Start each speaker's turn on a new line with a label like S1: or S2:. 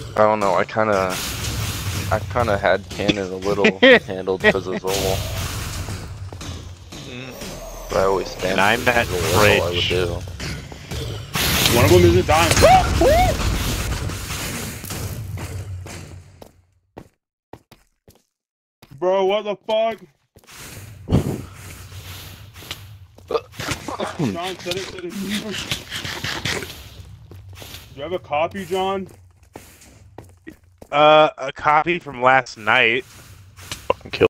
S1: I don't know. I kind of had Cannon a little handled because of Zol. But I always spammed.
S2: And I'm that
S1: Zol, that's all I would
S2: bridge.
S1: do.
S3: One of them isn't dying. Bro, what the fuck? John, set it. Do you have a copy, John?
S2: A copy from last night.
S1: Fucking kill.